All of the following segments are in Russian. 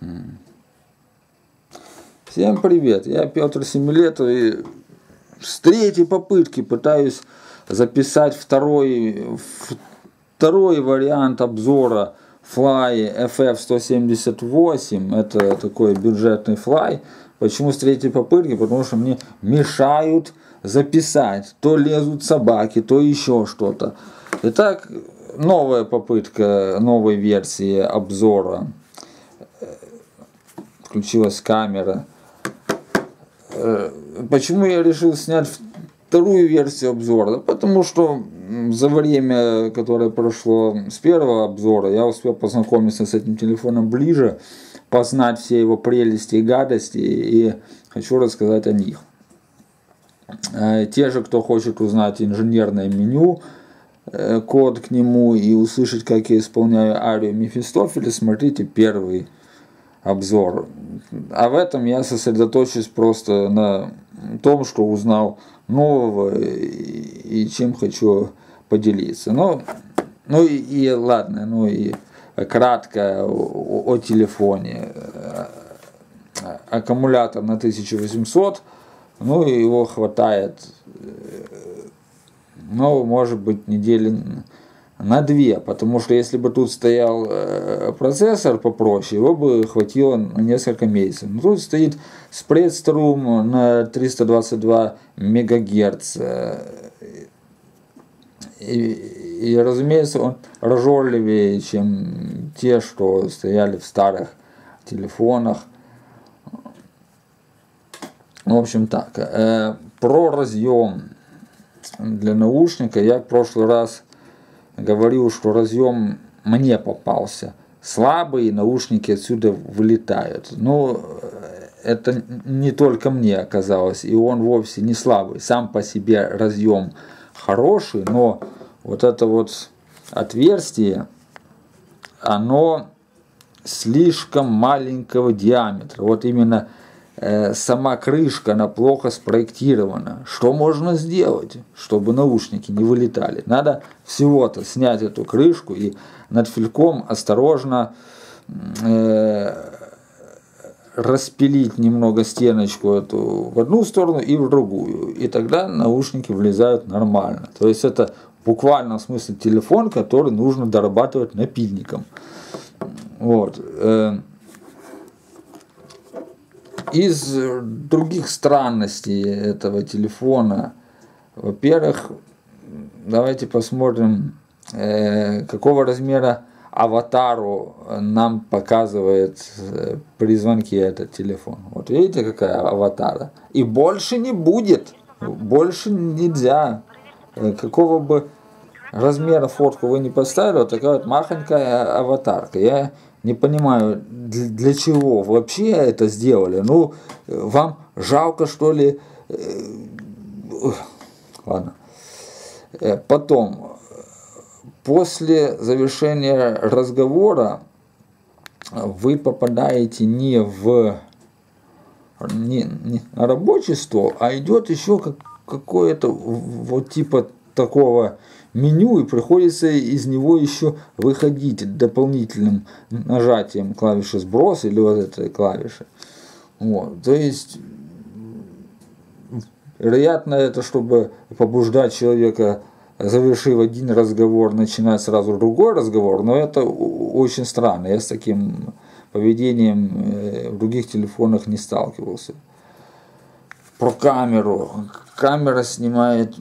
Всем привет, я Петр Семилетов, и с третьей попытки пытаюсь записать второй вариант обзора Fly FF178. Это такой бюджетный Fly. Почему с третьей попытки? Потому что мне мешают записать. То лезут собаки, то еще что-то. Итак, новая попытка новой версии обзора. Включилась камера. Почему я решил снять вторую версию обзора? Потому что за время, которое прошло с первого обзора, я успел познакомиться с этим телефоном ближе, познать все его прелести и гадости, и хочу рассказать о них. Те же, кто хочет узнать инженерное меню, код к нему и услышать, как я исполняю арию Мефистофеля, смотрите первый обзор. А в этом я сосредоточусь просто на том, что узнал нового и чем хочу поделиться. Ну и ладно, и кратко о телефоне. Аккумулятор на 1800, его хватает, может быть, недели на 2, потому что если бы тут стоял процессор попроще, его бы хватило на несколько месяцев. Но тут стоит Spreadstrom на 322 МГц. И разумеется, он разжорливее, чем те, что стояли в старых телефонах. В общем так, про разъем для наушника я в прошлый раз говорил, что разъем мне попался слабый, и наушники отсюда вылетают. Но это не только мне оказалось, и он вовсе не слабый. Сам по себе разъем хороший, но вот это вот отверстие, оно слишком маленького диаметра. Вот именно сама крышка, она плохо спроектирована. Что можно сделать, чтобы наушники не вылетали? Надо всего-то снять эту крышку и над фильком осторожно распилить немного стеночку эту в одну сторону и в другую. И тогда наушники влезают нормально. То есть это в буквальном смысле телефон, который нужно дорабатывать напильником. Вот. Из других странностей этого телефона, во-первых, давайте посмотрим, какого размера аватару нам показывает при звонке этот телефон. Вот видите, какая аватара? И больше не будет, больше нельзя. Какого бы размера фотку вы не поставили, вот такая вот махонькая аватарка. Я не понимаю, для чего вообще это сделали. Вам жалко, что ли? Ладно. Потом, после завершения разговора вы попадаете не на рабочий стол, а идет еще какое-то вот типа такого меню, и приходится из него еще выходить дополнительным нажатием клавиши сброс или вот этой клавиши. Вот. То есть, вероятно, это чтобы побуждать человека, завершив один разговор, начинать сразу другой разговор, но это очень странно. Я с таким поведением в других телефонах не сталкивался. Про камеру. Камера снимает,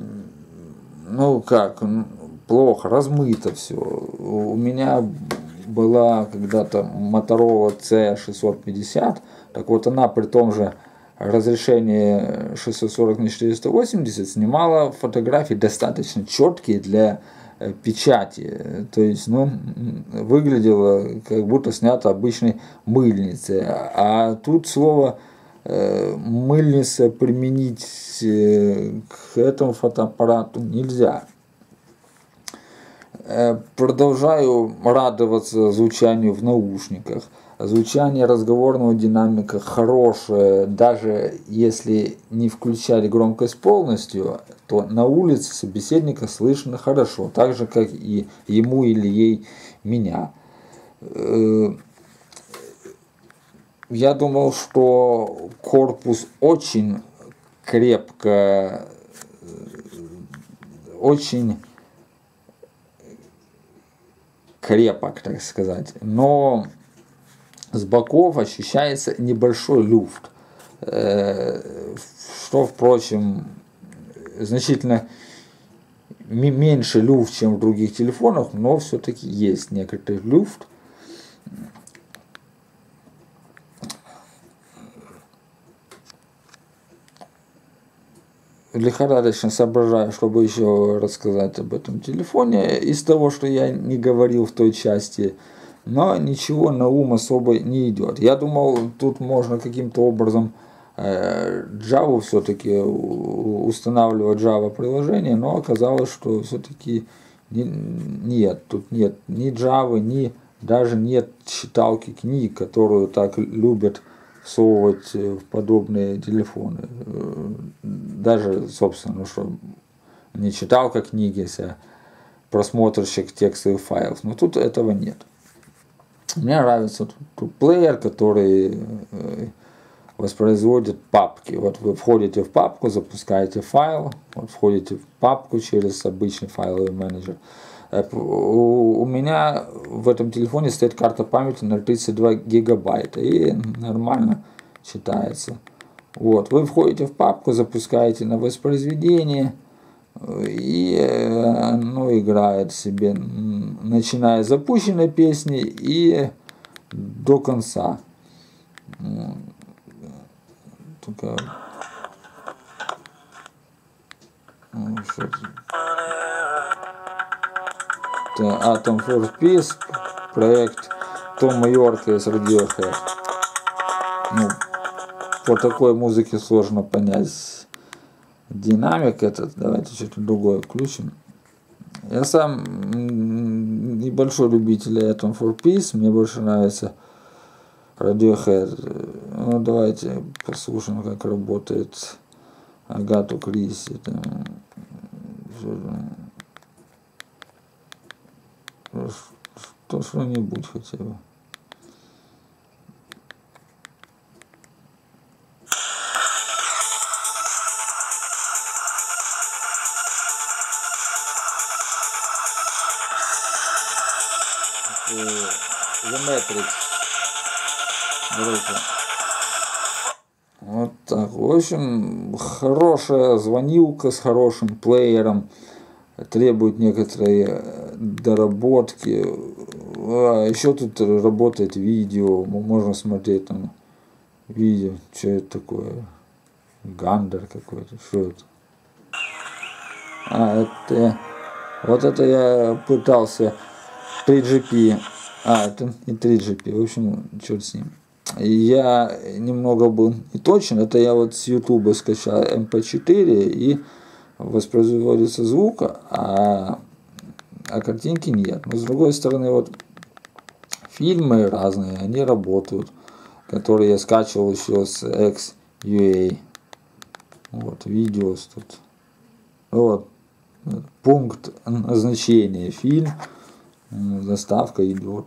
плохо, размыто все. У меня была когда-то Motorola C650, так вот она при том же разрешении 640 на 480 снимала фотографии достаточно четкие для печати. То есть, выглядело как будто снято обычной мыльницей. А тут слово мыльница применить к этому фотоаппарату нельзя. Продолжаю радоваться звучанию в наушниках. Звучание разговорного динамика хорошее, даже если не включали громкость полностью, то на улице собеседника слышно хорошо, так же, как и ему или ей меня. Я думал, что корпус очень крепко, очень крепок, так сказать, но с боков ощущается небольшой люфт, что, впрочем, значительно меньше люфт, чем в других телефонах, но все-таки есть некоторый люфт. Лихорадочно соображаю, чтобы еще рассказать об этом телефоне из того, что я не говорил в той части, но ничего на ум особо не идет. Я думал, тут можно каким-то образом Java все-таки устанавливать Java приложение, но оказалось, что все-таки нет, тут нет ни Java, даже нет читалки книг, которую так любят всовывать в подобные телефоны. Даже, собственно, что не читалка книги, а просмотрщик текстовых файлов. Но тут этого нет. Мне нравится тут плеер, который воспроизводит папки. Вот вы входите в папку, запускаете файл, вот входите в папку через обычный файловый менеджер. У меня в этом телефоне стоит карта памяти на 32 гигабайта и нормально читается. Вот, вы входите в папку, запускаете на воспроизведение, и оно играет себе, начиная с запущенной песни и до конца. Только Atom for Peace, проект Тома Йорка из Radiohead. Ну, по такой музыке сложно понять динамик этот. Давайте что-то другое включим. Я сам небольшой любитель Atom for Peace, мне больше нравится Radiohead. Ну, давайте послушаем, как работает Агату Кристи. Что-нибудь хотя бы. The Matrix. Группа. Вот так. В общем, хорошая звонилка с хорошим плеером. Требует некоторые доработки. А еще тут работает видео. Можно смотреть там видео. Что это такое? Гандер какой-то. Что это? Это... Вот это я пытался 3GP. Это не 3GP. В общем, черт с ним. Я немного был не точен. Это я вот с YouTube скачал MP4 и воспроизводится звук, а картинки нет. Но с другой стороны, вот фильмы разные, они работают, которые я скачивал еще с XUA. Вот, видео тут. Вот, пункт назначения фильм, заставка идет,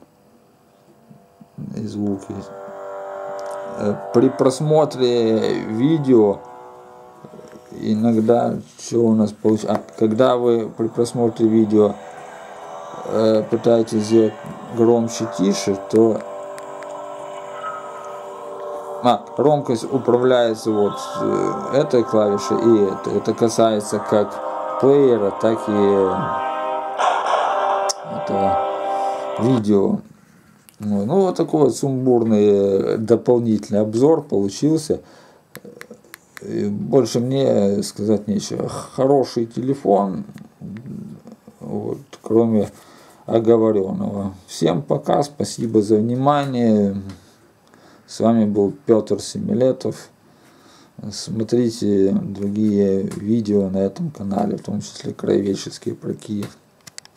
и звук есть. При просмотре видео иногда что у нас получается, когда вы при просмотре видео пытаетесь сделать громче, тише, то громкость управляется вот этой клавишей и этой. Это касается как плеера, так и этого видео. Ну вот такой вот сумбурный дополнительный обзор получился. Больше мне сказать нечего. Хороший телефон, вот, кроме оговоренного. Всем пока, спасибо за внимание. С вами был Петр Семилетов. Смотрите другие видео на этом канале, в том числе краеведческие про Киев.